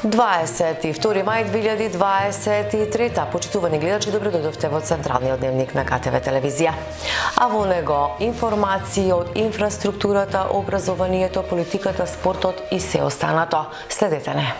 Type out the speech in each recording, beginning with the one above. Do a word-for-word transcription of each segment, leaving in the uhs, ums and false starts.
дваесет и втори мај две илјади дваесет и трета. Почитувани гледачи, добро дојдовте во Централниот дневник на Ка Те Ве телевизија. А во него информации од инфраструктурата, образованието, политиката, спортот и се останато. Следете не.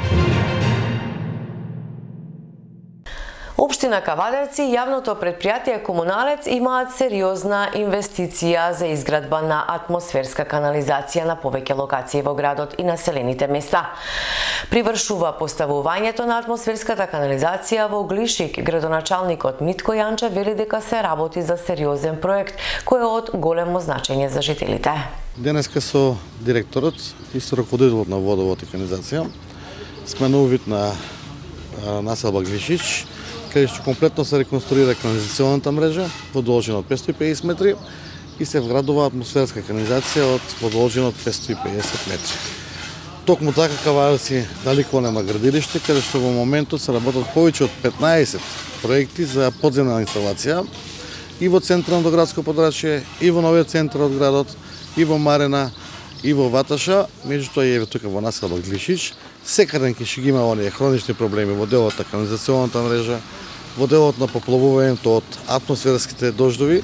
Општина Кавадарци и јавното претпријатие Комуналец имаат сериозна инвестиција за изградба на атмосферска канализација на повеќе локации во градот и населените места. Привршува поставувањето на атмосферската канализација во Глишик. Градоначалникот Митко Јанчев вели дека се работи за сериозен проект кој е од големо значење за жителите. Денеска со директорот и со раководителот на водовод и канализација сме на увид на населба Глишич, каде што комплетно се реконструира канализационата мрежа во должина од петстотини и педесет метри и се вградува атмосферска канализација од во должина од петстотини и педесет метри. Токму така Кавадарци далеко нема градилиште, каде што во моментот се работат повеќе од петнаесет проекти за подземна инсталација и во централното градско подрачје, и во новиот центар од градот, и во Марена, и во Ваташа, меѓутоа и еве тука во населба Глишич. Секаде ќе ги има оние хронични проблеми во делот на канализационата мрежа, во делот на поплавувањето од атмосферските дождови.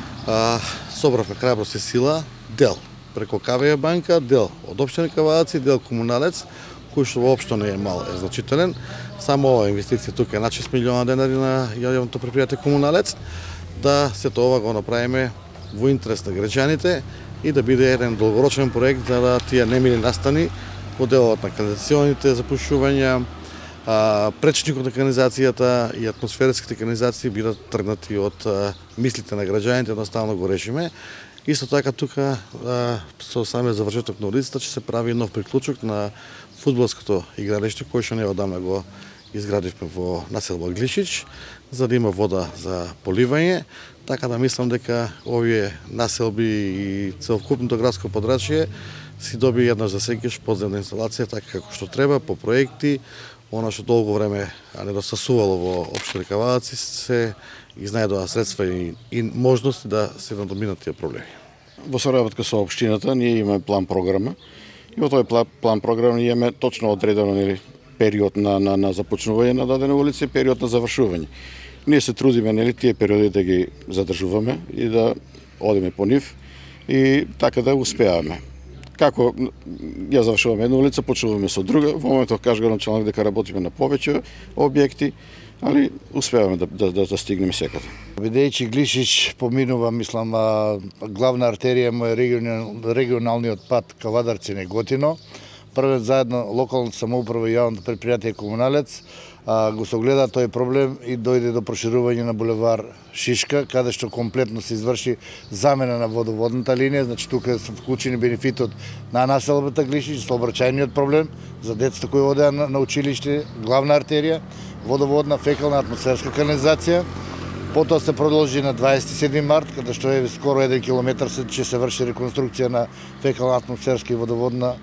Собравме храброст и сила, дел преко Ка Ве Е банка, дел од општина Кавадарци, дел Комуналец, кој што воопшто не е мал, е значителен. Само ова инвестиција тука е на шест милиони денари на јавното претпријатие Комуналец, да сето ова го направиме во интерес на граѓаните и да биде еден долгорочен проект за да тие немили настани во делот на канализационите запушувања, пречникот на канализацијата и атмосферските канализации бидат тргнати од мислите на граѓаните, едноставно го решиме. Исто така тука со самиот завршеток на улицата ќе се прави нов приклучок на фудбалското игралиште кој што неодамна го изградивме во населба Глишич, за да има вода за поливање. Така да мислам дека овие населби и целокупното градско подрачје си доби една за секогаш подземна инсталација така како што треба по проекти. Она што долго време а недостасувало во општина Кавадарци се изнајдоа средства и, и можности да се надоминат тие проблеми. Во соработка со општината ние имаме план програма и во тој план програма ние имаме точно одредено нели период на на на започнување на дадена улица и период на завршување. Ние се трудиме нели тие периоди да ги задржуваме и да одиме по нив и така да успеаваме. Како ја завршуваме една улица, почнуваме со друга. Во моментот кажа началник дека работиме на повеќе објекти, али успеаваме да да да, да стигнеме секаде. Бидејќи Глишич поминува, мислам, главна артерија му е регионал, регионалниот пат Кавадарци-Неготино. Првен заедно локалната самоуправа и јавното претпријатие Комуналец а, го согледа тој проблем и дојде до проширување на булевар Шишка, каде што комплетно се изврши замена на водоводната линија, значи тука се вклучени бенефитот на населбата Глишич, сообраќајниот проблем за децата кои одеа на, на училиште, главна артерија, водоводна, фекална, атмосферска канализација. Потоа се продолжи на дваесет и седми март, каде што е скоро еден километар ќе се врши реконструкција на фекална, атмосферска и водоводна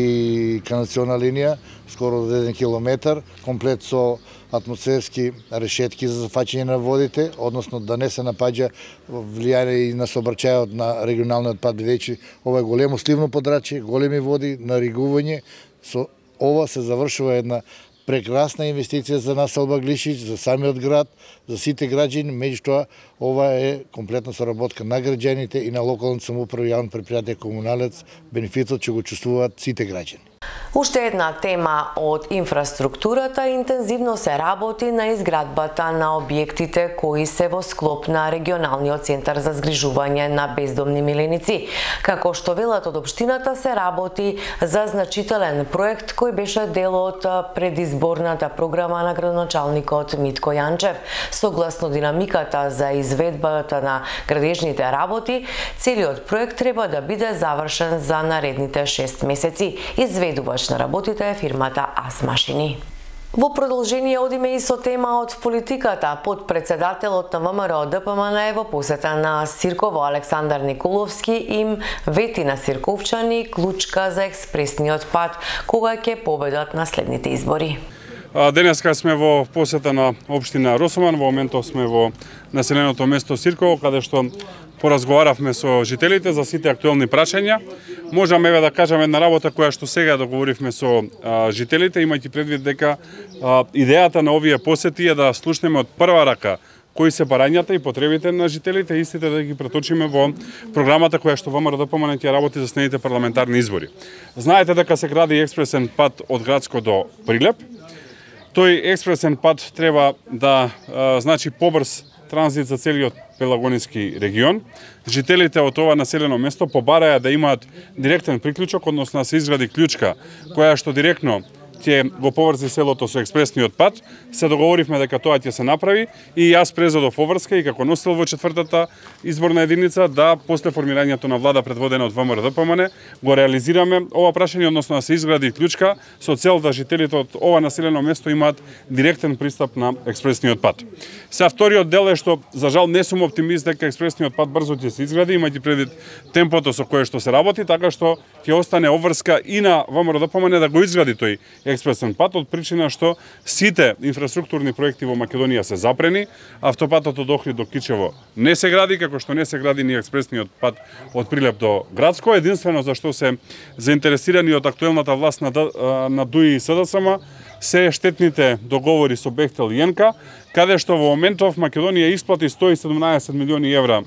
и канализациона линија, скоро еден километар, комплет со атмосферски решетки за зафаќање на водите, односно да не се напаѓа влијание и на сообраќајот на регионалниот пат, бидејќи ова е големо сливно подрачје, големи води, наригување. Со ова се завршува една прекрасна инвестиција за населба Глишич, за самиот град, за сите граѓани, меѓутоа ова е комплетна соработка на граѓаните и на локалната самоуправа и јавно претпријатие Комуналец, бенефитот ќе го чувствуваат сите граѓани. Уште една тема од инфраструктурата, интензивно се работи на изградбата на објектите кои се во склоп на регионалниот центар за згрижување на бездомни миленици. Како што велат од општината, се работи за значителен проект кој беше дел од предизборната програма на градоначалникот Митко Јанчев. Согласно динамиката за изведбата на градежните работи, целиот проект треба да биде завршен за наредните шест месеци. Изведувач на работите е фирмата Ас Машини. Во продолжение одиме и со тема од политиката. Подпредседателот на Вэ Ем Р О Д П М Н е во посета на Сирково. Александар Николовски им вети на сирковчани клучка за експресниот пат кога ќе победат на следните избори. Денеска сме во посета на општина Росоман, во моментот сме во населеното место Сирково, каде што поразговаравме со жителите за сите актуелни прашања. Можам еве да кажам една работа која што сега договоривме со а, жителите, имајќи предвид дека а, идејата на овие посети е да слушнеме од прва рака кои се барањата и потребите на жителите, истите да ги преточиме во програмата која што ВМРО-ДПМН ќе работи за следните парламентарни избори. Знаете дека се гради експресен пат од Градско до Прилеп. Тој експресен пат треба да а, значи побрз транзит за целиот Пелагонски регион. Жителите од ова населено место побараја да имаат директен приклучок, односно да се изгради клучка која што директно ќе го поврзи селото со експресниот пат. Се договоривме дека тоа ќе се направи и јас презодов Оврска и како носител во четвртата изборна единица да после формирањето на влада предводена од ВМРО-ДПМН го реализираме ова прашање, односно да се изгради клучка со цел да жителите од ова населено место имаат директен пристап на експресниот пат. Сега вториот дел е што за жал не сум оптимист дека експресниот пат брзо ќе се изгради, имајќи предвид темпото со кое што се работи, така што ќе остане обврска и на ВМРО-ДПМН да го изгради тој експресен пат, од причина што сите инфраструктурни проекти во Македонија се запрени, автопатот од Охрид до Кичево не се гради, како што не се гради ни експресниот пат од Прилеп до Градско. Единствено за што се заинтересирани од актуелната власт на, на ДУИ и СДСМ се штетните договори со Бехтел и Енка, каде што во моментов Македонија исплати сто и седумнаесет милиони евра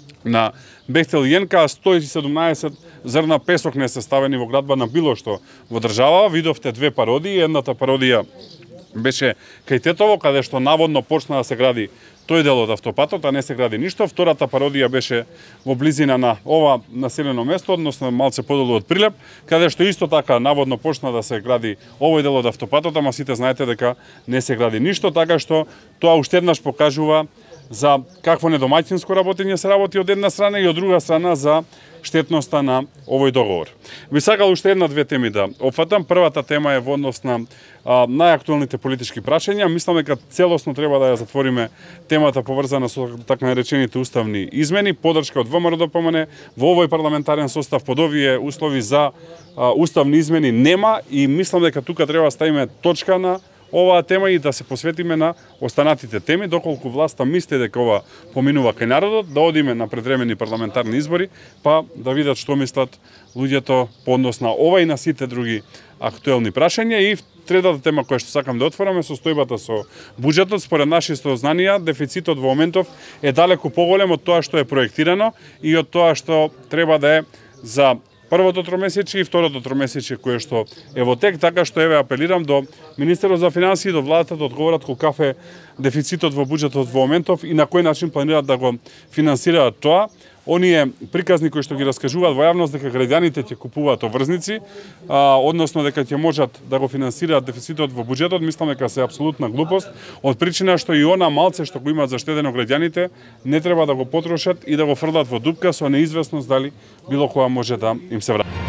на Бехтел и Енка, а сто и седумнаесет зрна песок не се ставени во градба на било што во држава. Видовте две пародии, едната пародија беше кај Тетово, каде што наводно почна да се гради тој дел од автопатот, а не се гради ништо. Втората пародија беше во близина на ова населено место, односно малце подолу од Прилеп, каде што исто така наводно почна да се гради овој дел од автопатот, ама сите знаете дека не се гради ништо, така што тоа уште еднаш покажува за какво недомаќинско работење се работи од една страна и од друга страна за штетноста на овој договор. Би сакал уште една-две теми да опфатам. Првата тема е во однос на а, најактуелните политички прашања. Мислам дека целосно треба да ја затвориме темата поврзана со така наречените уставни измени. Подршка од ВМРО-ДПМН во овој парламентарен состав под овие услови за а, уставни измени нема и мислам дека тука треба да ставиме точка на оваа тема и да се посветиме на останатите теми, доколку власта мисли дека ова поминува кај народот, да одиме на предвремени парламентарни избори, па да видат што мислат луѓето по однос на ова и на сите други актуелни прашања. И третата тема која што сакам да отвораме, состојбата со буџетот. Според нашите знанија, дефицитот во моментов е далеку поголем од тоа што е проектирано и од тоа што треба да е за првото тромесечие и второто тромесечие кое што е во тек, така што еве апелирам до Министерот за финансии и до владата да одговорат колкав е дефицитот во буџетот во моментов и на кој начин планираат да го финансираат тоа. Оние приказни кои што ги раскажуваат во јавност дека граѓаните ќе купуваат обврзници, а, односно дека ќе можат да го финансираат дефицитот во буџетот, мислам дека се апсолутна глупост, од причина што и она малце што го имаат заштедено граѓаните не треба да го потрошат и да го фрлат во дупка со неизвестност дали било која може да им се врати.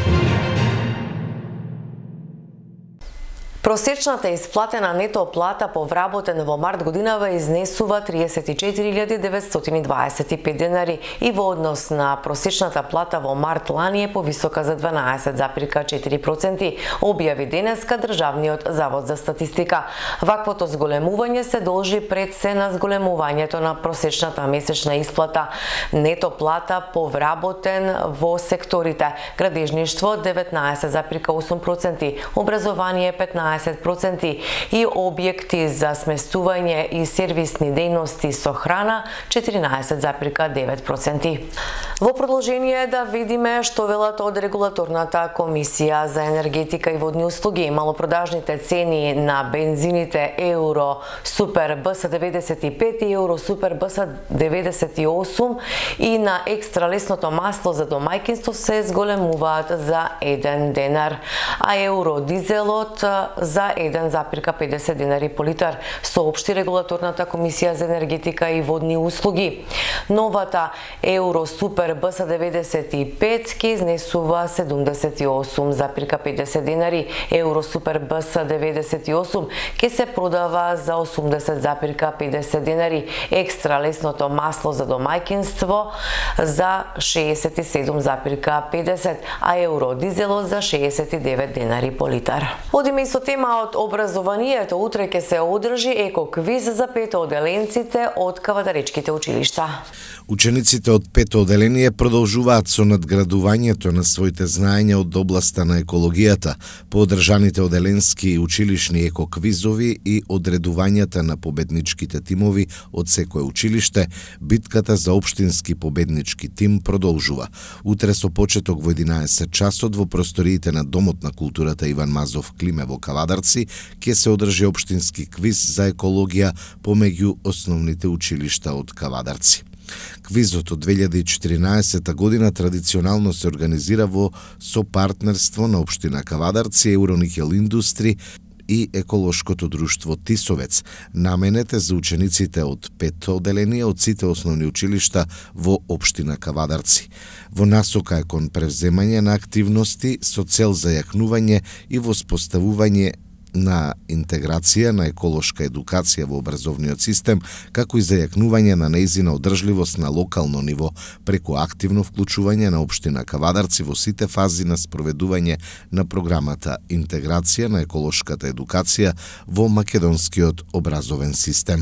Просечната исплатена нето плата по вработен во март годинава изнесува триесет и четири илјади деветстотини дваесет и пет денари и во однос на просечната плата во март лани е повисока за дванаесет зарез и четири проценти, објави денеска Државниот завод за статистика. Ваквото зголемување се должи пред се на зголемувањето на просечната месечна исплата нето плата по вработен во секторите градежништво деветнаесет зарез и осум проценти, образование петнаесет проценти и објекти за сместување и сервисни дејности со храна четиринаесет зарез и девет проценти. Во продолжение да видиме што велат од Регулаторната комисија за енергетика и водни услуги. Малопродажните цени на бензините Евро Супер БС деветдесет и пет и Евро Супер БС деветдесет и осум и на екстра лесното масло за домаќинство се зголемуваат за еден денар, а Евро дизелот за еден зарез и педесет денари по литар, соопшти Регулаторната комисија за енергетика и водни услуги. Новата Евро Супер БС деветдесет и пет ќе изнесува седумдесет и осум зарез и педесет денари, Евро Супер БС деветдесет и осум ќе се продава за осумдесет зарез и педесет денари, екстра лесното масло за домаќинство за шеесет и седум зарез и педесет, а Евро дизелот за шеесет и девет денари по литар. Одиме и со тема од образованието. Утре ќе се одржи екоквиз за пето оделенците од кавадаречките училишта. Учениците од пето оделение образование продолжуваат со надградувањето на своите знаења од областа на екологијата, по одржаните оделенски и училишни екоквизови и одредувањата на победничките тимови од секое училиште, битката за општински победнички тим продолжува. Утре со почеток во единаесет часот во просториите на Домот на културата Иван Мазов Климе во Кавадарци ќе се одржи општински квиз за екологија помеѓу основните училишта од Кавадарци. Квизот од две илјади и четиринаесета година традиционално се организира во сопартнерство на општина Кавадарци, Евроникел Индустри и еколошкото друштво Тисовец. Наменете за учениците од пет оделенија од сите основни училишта во општина Кавадарци. Во насока е кон превземање на активности со цел зајакнување и воспоставување на интеграција на еколошка едукација во образовниот систем, како и зајакнување на нејзина одржливост на локално ниво, преку активно вклучување на општина Кавадарци во сите фази на спроведување на програмата Интеграција на еколошката едукација во македонскиот образовен систем.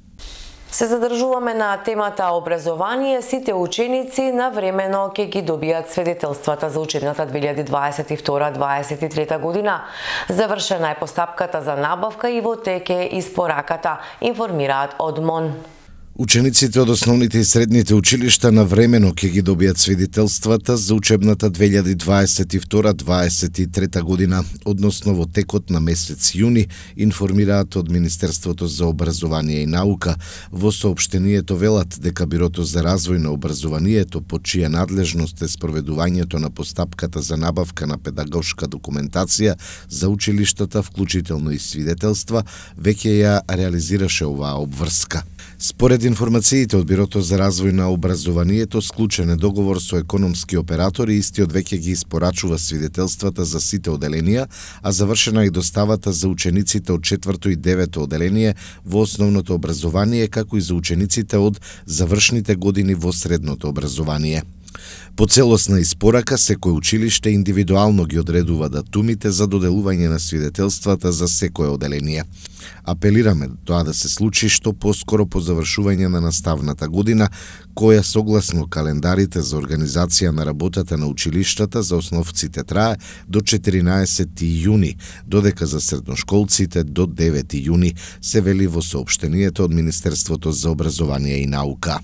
Се задржуваме на темата образование. Сите ученици навремено ќе ги добијат свидетелствата за учебната две илјади дваесет и втора - дваесет и трета година. Завршена е постапката за набавка и во тек е испораката, информираат од МОН. Учениците од основните и средните училишта навремено ќе ги добијат свидетелствата за учебната две илјади дваесет и втора - дваесет и трета година, односно во текот на месец јуни, информираат од Министерството за образование и наука. Во соопштението велат дека Бирото за развој на образованието, под чија надлежност е спроведувањето на постапката за набавка на педагошка документација за училиштата, вклучително и свидетелства, веќе ја реализираше оваа обврска. Според информациите од Бирото за развој на образованието, склучен е договор со економски оператори, истиот веќе ги испорачува свидетелствата за сите оделенија, а завршена и доставата за учениците од четврто и девето оделение во основното образование, како и за учениците од завршните години во средното образование. По целосна испорака, секој училиште индивидуално ги одредува датумите за доделување на свидетелствата за секое оделение. Апелираме тоа да се случи што поскоро по завршување на наставната година, која согласно календарите за организација на работата на училиштата за основците трае до четиринаесети јуни, додека за средношколците до девети јуни, се вели во соопштението од Министерството за образование и наука.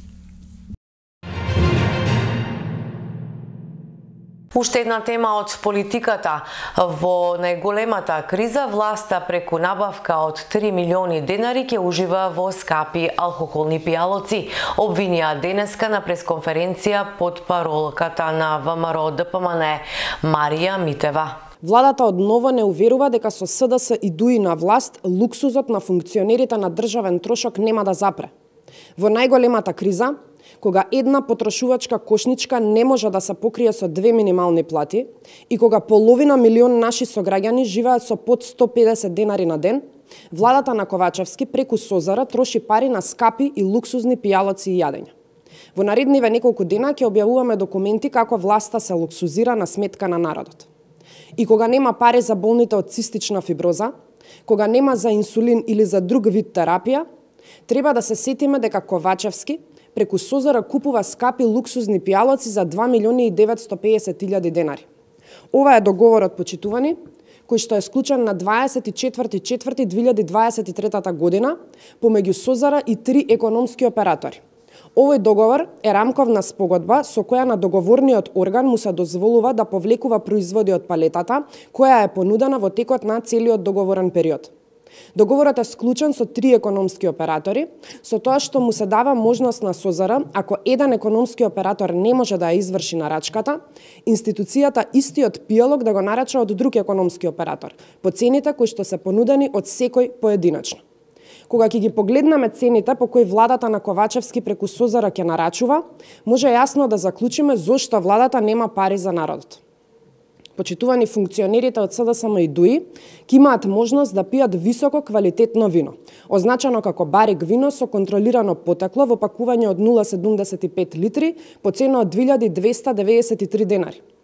Уште една тема од политиката. Во најголемата криза, власта преку набавка од три милиони денари ќе ужива во скапи алкохолни пијалоци, обвинија денеска на пресконференција под паролката на ВМРО Д П М Н Марија Митева. Владата одново не уверува дека со С Д С и дуи на власт, луксузот на функционерите на државен трошок нема да запре. Во најголемата криза, кога една потрошувачка кошничка не може да се покрие со две минимални плати и кога половина милион наши сограѓани живеат со под сто педесет денари на ден, владата на Ковачевски преку Созара троши пари на скапи и луксузни пијалоци и јадења. Во наредниве неколку дена ќе објавуваме документи како власта се луксузира на сметка на народот. И кога нема пари за болните од цистична фиброза, кога нема за инсулин или за друг вид терапија, треба да се сетиме дека Ковачевски преку Созара купува скапи луксузни пијалоци за два милиони и деветстотини и педесет илјади денари. Ова е договорот, почитувани, кој што е склучен на дваесет и четврти четврти две илјади дваесет и трета година помеѓу Созара и три економски оператори. Овој договор е рамковна спогодба со која на договорниот орган му се дозволува да повлекува производи од палетата, која е понудена во текот на целиот договорен период. Договорот е склучен со три економски оператори, со тоа што му се дава можност на Созара, ако еден економски оператор не може да ја изврши нарачката, институцијата истиот пијалок да го нарача од друг економски оператор, по цените кои што се понудени од секој поединачно. Кога ќе ги погледнеме цените по кои владата на Ковачевски преку Созара ќе нарачува, може јасно да заклучиме зошто владата нема пари за народот. Почитувани функционерите од С Д С М и ДУИ ќе имаат можност да пијат високо квалитетно вино, означено како барик вино со контролирано потекло во пакување од нула целу седумдесет и пет литри по цена од две илјади двесте деведесет и три денари.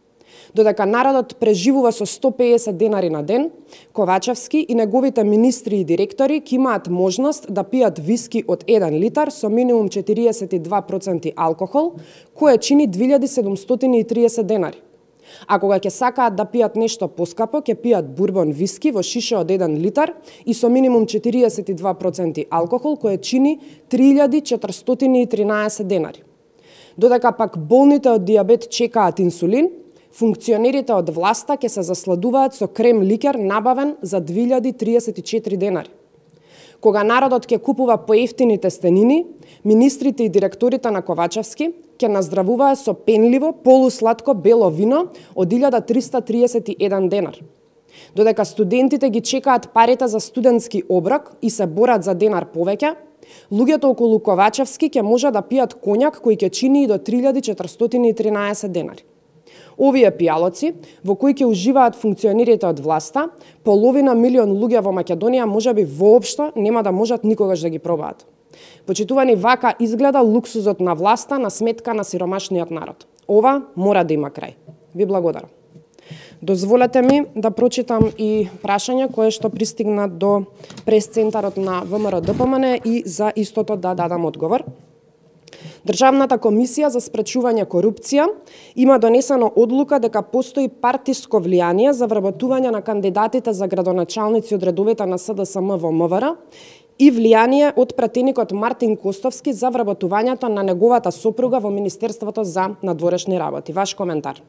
Додека народот преживува со сто педесет денари на ден, Ковачевски и неговите министри и директори ќе имаат можност да пијат виски од еден литар со минимум четириесет и два проценти алкохол, кое чини две илјади седумстотини и триесет денари. А кога ќе сакаат да пијат нешто поскапо, ќе пијат бурбон виски во шише од еден литар и со минимум четириесет и два проценти алкохол, кое чини три илјади четиристотини и тринаесет денари. Додека пак болните од дијабет чекаат инсулин, функционерите од власта ќе се засладуваат со крем ликер набавен за две илјади триесет и четири денари. Кога народот ќе купува поевтини тестенини, министрите и директорите на Ковачевски ќе наздравуваат со пенливо, полусладко бело вино од илјада триста триесет и еден денар. Додека студентите ги чекаат парите за студентски оброк и се борат за денар повеќе, луѓето околу Ковачевски ќе може да пијат коњак кој ќе чини и до три илјади четиристотини и тринаесет денари. Овие пијалоци, во кои ќе уживаат функционерите од власта, половина милион луѓе во Македонија можеби воопшто нема да можат никогаш да ги пробаат. Почитувани, вака изгледа луксузот на власта на сметка на сиромашниот народ. Ова мора да има крај. Ви благодарам. Дозволете ми да прочитам и прашање кое што пристигна до прес-центарот на ВМРО-ДПМН и за истото да дадам одговор. Државната комисија за спречување корупција има донесено одлука дека постои партиско влијание за вработување на кандидатите за градоначалници од редовите на СДСМ во МВР и влијание од пратеникот Мартин Костовски за вработувањето на неговата сопруга во Министерството за надворешни работи. Ваш коментар.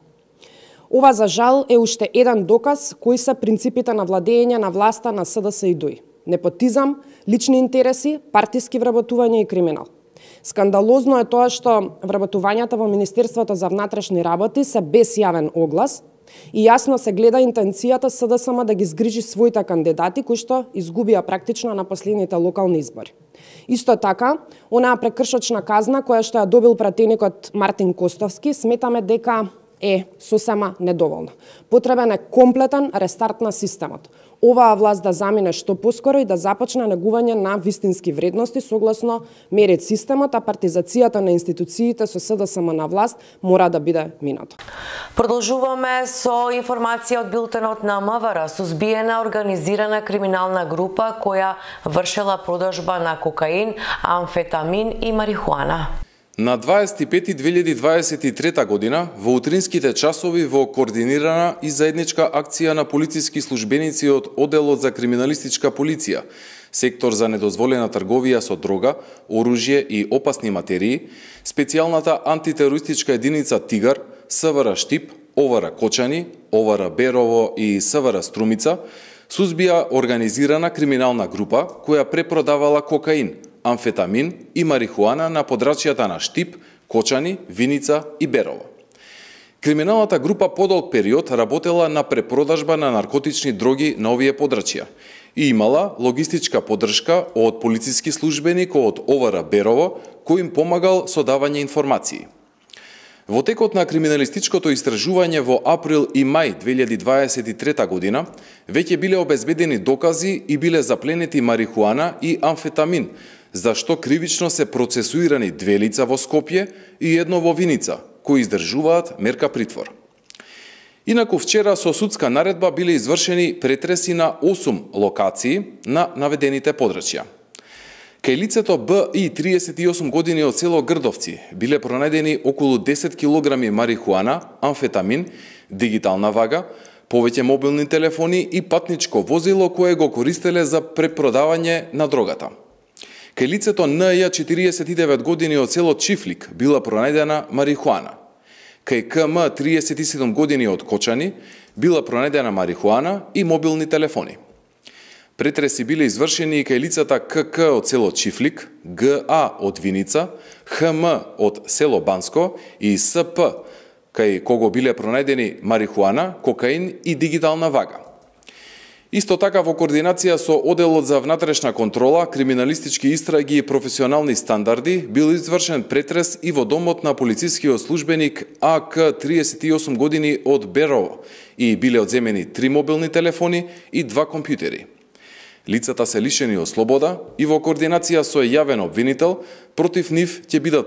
Ова за жал е уште еден доказ кои се принципите на владење на власта на СДС и ДУИ. Непотизам, лични интереси, партиски вработување и криминал. Скандалозно е тоа што вработувањата во Министерството за внатрешни работи се без јавен оглас и јасно се гледа интенцијата СДСМ да ги згрижи своите кандидати кои што изгубија практично на последните локални избори. Исто така, онаа прекршочна казна која што ја добил пратеникот Мартин Костовски, сметаме дека е сосема недоволна. Потребен е комплетен рестарт на системот. Оваа власт да замине што поскоро и да започне негување на вистински вредности согласно мерит системот, а партизацијата на институциите со СДСМ на власт мора да биде минато. Продолжуваме со информација од билтенот на МВР. Сузбиена организирана криминална група која вршела продажба на кокаин, амфетамин и марихуана. На дваесет и пети две илјади дваесет и трета година, во утринските часови во координирана и заедничка акција на полициски службеници од Оделот за криминалистичка полиција, сектор за недозволена трговија со дрога, оружје и опасни материи, специјалната антитерористичка единица Тигар, СВР Штип, ОВР Кочани, ОВР Берово и СВР Струмица, сузбија организирана криминална група која препродавала кокаин, амфетамин и марихуана на подрачјата на Штип, Кочани, Виница и Берово. Криминалната група подолг период работела на препродажба на наркотични дроги на овие подрачја и имала логистичка поддршка од полициски службеник од ОВР Берово, кој им помагал со давање информации. Во текот на криминалистичкото истражување во април и мај две илјади дваесет и трета година веќе биле обезбедени докази и биле запленети марихуана и амфетамин, за што кривично се процесуирани две лица во Скопје и едно во Виница, кои издржуваат мерка притвор. Инаку вчера со судска наредба биле извршени претреси на осум локации на наведените подрачја. Кај лицето Б И, триесет и осум години од село Грдовци, биле пронајдени околу десет килограми марихуана, амфетамин, дигитална вага, повеќе мобилни телефони и патничко возило кое го користеле за препродавање на дрогата. Кај лицето Н Ја, четириесет и девет години од село Чифлик, била пронајдена марихуана. Кај К М, триесет и седум години од Кочани, била пронајдена марихуана и мобилни телефони. Претреси биле извршени и кај лицата К К од село Чифлик, Г А од Виница, Х М од село Банско и С П, кај кого биле пронајдени марихуана, кокаин и дигитална вага. Исто така во координација со Оделот за внатрешна контрола, криминалистички истраги и професионални стандарди бил извршен претрес и во домот на полицискиот службеник А К, триесет и осум години од Берово и биле одземени три мобилни телефони и два компјутери. Лицата се лишени од слобода и во координација со јавен обвинител, против нив ќе бидат поднесени соодветни кривични пријави.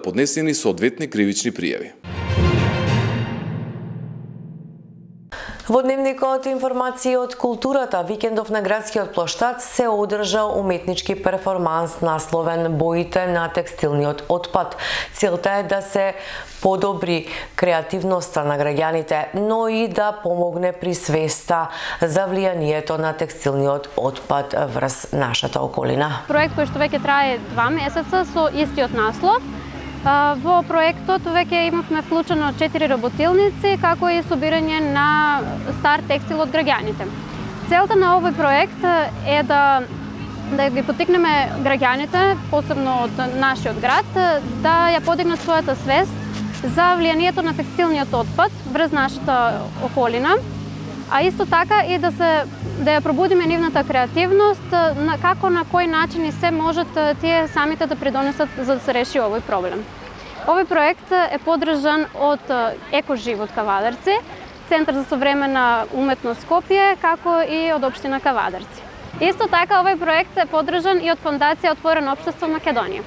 Во дневникот информации од културата, викендов на градскиот плоштад се одржа уметнички перформанс насловен Боите на текстилниот отпад. Целта е да се подобри креативноста на граѓаните, но и да помогне при свеста за влијанието на текстилниот отпад врз нашата околина. Проект кој што веќе трае два месеца со истиот наслов. Во проектот веќе имавме вклучено четири работилници, како и собирање на стар текстил од граѓаните. Целта на овој проект е да да ги поттикнеме граѓаните, посебно од нашиот град, да ја подигнат својата свест за влијанието на текстилниот отпад врз нашата околина, а исто така и да се да ја пробудиме нивната креативност, на како на кој начин и се можат тие самите да придонесат за да се реши овој проблем. Овој проект е поддржан од Екоживот Кавадарци, Центар за современа уметност Скопје, како и од општина Кавадарци. Исто така овој проект е поддржан и од Фондација Отворено општество Македонија.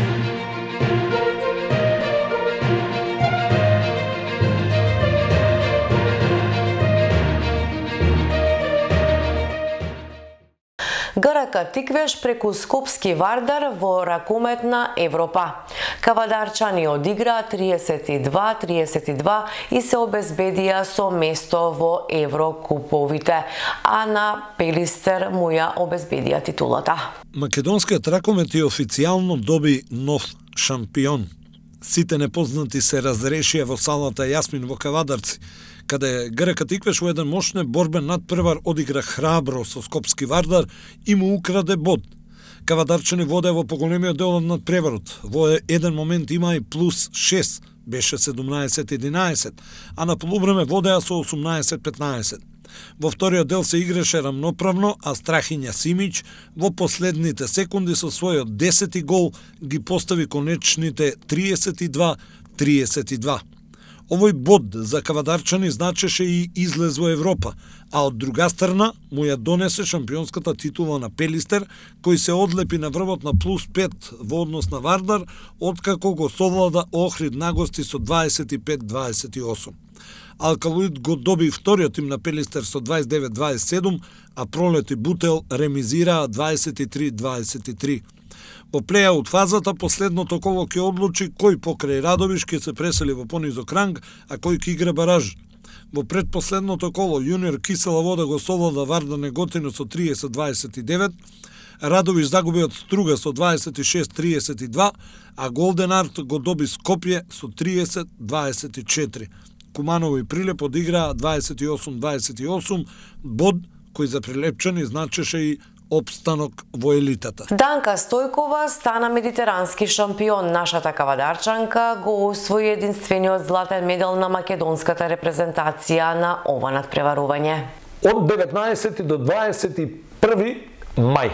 ГРК Тиквеш преку Скопски Вардар во ракомет на Европа. Кавадарчани одиграа триесет и два триесет и два и се обезбедија со место во Еврокуповите, а на Пелистер му ја обезбедија титулата. Македонскиот ракомет и официјално доби нов шампион. Сите непознати се разрешија во салата Јасмин во Кавадарци, каде ГРК Тиквеш во еден мощен борбен надпревар одигра храбро со Скопски Вардар и му украде бод. Кавадарчани воде во поголемиот дел од надпреварот. Во еден момент има и плюс шест, беше седумнаесет единаесет, а на полувреме водеа со осумнаесет петнаесет. Во вториот дел се играше рамноправно, а Страхиња Симич во последните секунди со својот десети гол ги постави конечните триесет и два триесет и два. Овој бод за кавадарчани значеше и излез во Европа, а од друга страна му ја донесе шампионската титула на Пелистер, кој се одлепи на врвот на плюс пет во однос на Вардар, откако го совлада Охрид на гости со дваесет и пет дваесет и осум. Алкалоид го доби вториот им на Пелистер со дваесет и девет дваесет и седум, а Пролет и Бутел ремизираа дваесет и три дваесет и три. Во плејаут фазата последното коло ќе одлучи кој покрај Радовиш ќе се пресели во понизок ранг, а кој ќе игра бараж. Во предпоследното коло Јуниор Кисела Вода го совлада Вардар Неготино со триесет дваесет и девет, Радовиш загуби од Струга со дваесет и шест триесет и два, а Голден Арт го доби Скопје со триесет дваесет и четири. Куманово и Прилеп одиграа дваесет и осум дваесет и осум, бод кој за прилепчани значеше и опстанок во елитата. Данка Стојкова стана медитерански шампион. Нашата кавадарчанка го освои единствениот златен медал на македонската репрезентација на ова надпреварување. Од деветнаесети до дваесет и први мај,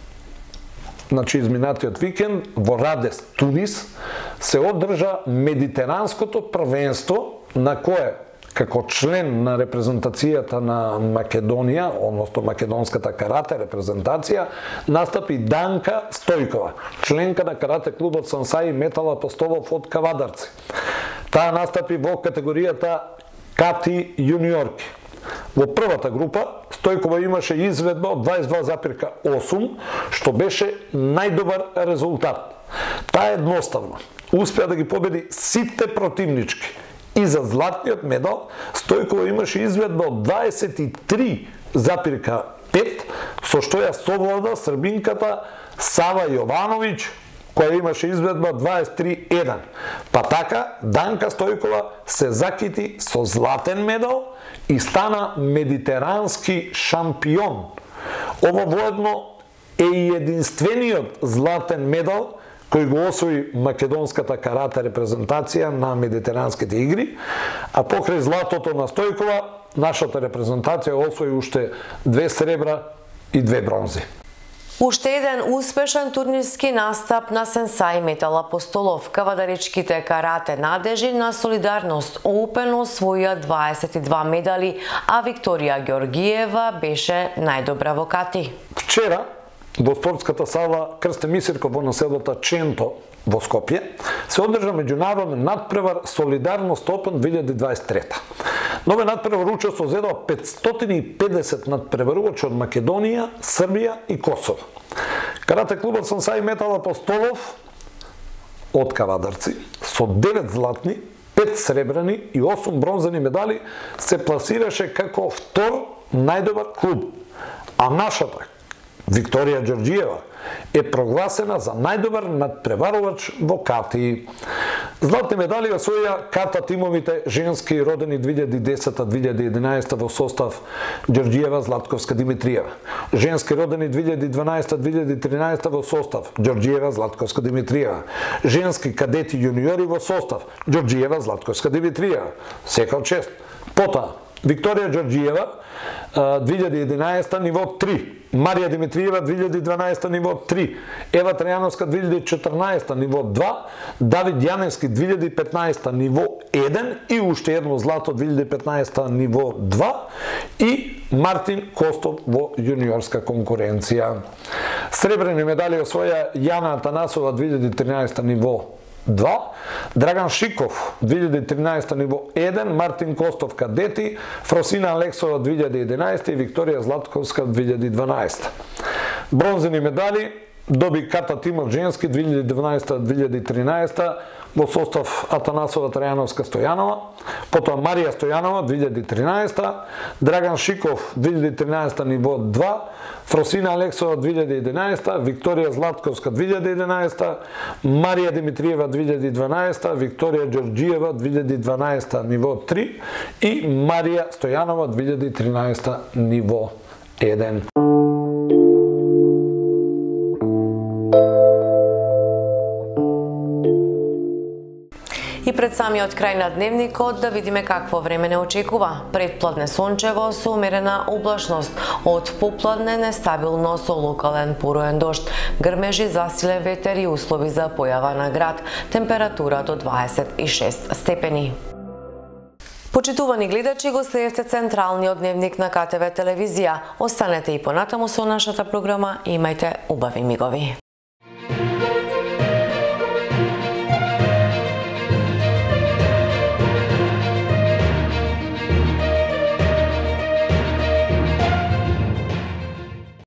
значи изминатиот викенд, во Радес, Тунис, се одржа медитеранското првенство на кое како член на репрезентацијата на Македонија, односно македонската карате репрезентација, настапи Данка Стојкова, членка на карате клубот Сансаи Метал Апостолов од Кавадарци. Таа настапи во категоријата Кати јуниорки. Во првата група Стојкова имаше изведба од дваесет и два запирка осум, што беше најдобар резултат. Таа едноставно успеа да ги победи сите противнички. И за златниот медал Стојкова имаше изведба од дваесет и три запирка пет, со што ја совлада србинката Сава Јовановиќ, која имаше изведба дваесет и три еден. Па така, Данка Стојкова се закити со златен медал и стана медитерански шампион. Ово воедно е и единствениот златен медал кој го освои македонската карате репрезентација на медитеранските игри, а покрај златото на Стојкова, нашата репрезентација освои уште две сребра и две бронзи. Уште еден успешен турнирски настап на Сенсаи Метал Апостолов. Кавадаричките карате надежи на Солидарност Оупен освоја дваесет и два медали, а Викторија Ѓоргиева беше најдобра во кати. Вчера во спортската сала Крсте Мисирко во населото Ченто во Скопје се одржа меѓународен надпревар Солидарност Опен две илјади дваесет и трета. Нови надпревар учество зедоа петстотини и педесет надпреварувачи од Македонија, Србија и Косово. Карате клубот Сансаи Метал Апостолов од Кавадарци со девет златни, пет сребрени и осум бронзени медали се пласираше како втор најдобар клуб, а нашата Викторија Ѓорѓиева е прогласена за најдобар надпреварувач во кати. Златни медали освоја ката тимовите женски родени две илјади и десета - две илјади и единаесета во состав Ѓорѓиева, Златковска, Димитриева. Женски родени две илјади и дванаесета - две илјади и тринаесета во состав Ѓорѓиева, Златковска, Димитриева. Женски кадети јуниори во состав Ѓорѓиева, Златковска, Димитриева. Сека од чест. Потоа Викторија Ѓорѓиева две илјади и единаесета ниво три, Марија Димитриева две илјади и дванаесета ниво три, Ева Трајановска две илјади и четрнаесета ниво два, Давид Јаневски две илјади и петнаесета ниво еден и уште едно злато две илјади и петнаесета ниво два и Мартин Костов во јуниорска конкуренција. Сребрени медали освоја Јана Атанасова две илјади и тринаесета ниво два, Драган Шиков две илјади и тринаесета ниво еден, Мартин Костов кадети, Фросина Алексова две илјади и единаесета и Викторија Златковска две илјади и дванаесета. Бронзени медали доби ката тимот женски две илјади и дванаесета - две илјади и тринаесета во состав Атанасова, Трајановска, Стојанова, потоа Марија Стојанова две илјади и тринаесета, Драган Шиков две илјади и тринаесета ниво два, Фросина Алексова две илјади и единаесета, Викторија Златковска две илјади и единаесета, Марија Димитриева две илјади и дванаесета, Викторија Ѓорѓиева две илјади и дванаесета ниво три и Марија Стојанова две илјади и тринаесета ниво еден. И пред самиот крај на дневникот да видиме какво време не очекува. Предпладне сончево со умерена облачност, од попладне нестабилно со локален пороен дожд, грмежи, засилен ветер и услови за појава на град, температура до дваесет и шест степени. Почитувани гледачи, го следевте централниот дневник на ка те ве телевизија. Останете и понатаму со нашата програма и имајте убави мигови.